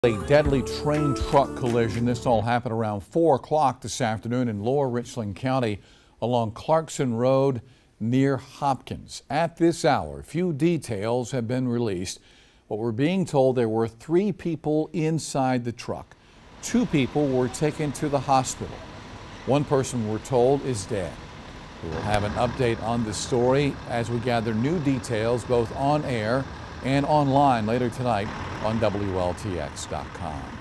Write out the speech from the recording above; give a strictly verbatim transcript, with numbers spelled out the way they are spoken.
A deadly train truck collision. This all happened around four o'clock this afternoon in Lower Richland County along Clarkson Road near Hopkins. At this hour, few details have been released, but we're being told there were three people inside the truck. Two people were taken to the hospital. One person, we're told, is dead. We will have an update on this story as we gather new details both on air and online later tonight on W L T X dot com.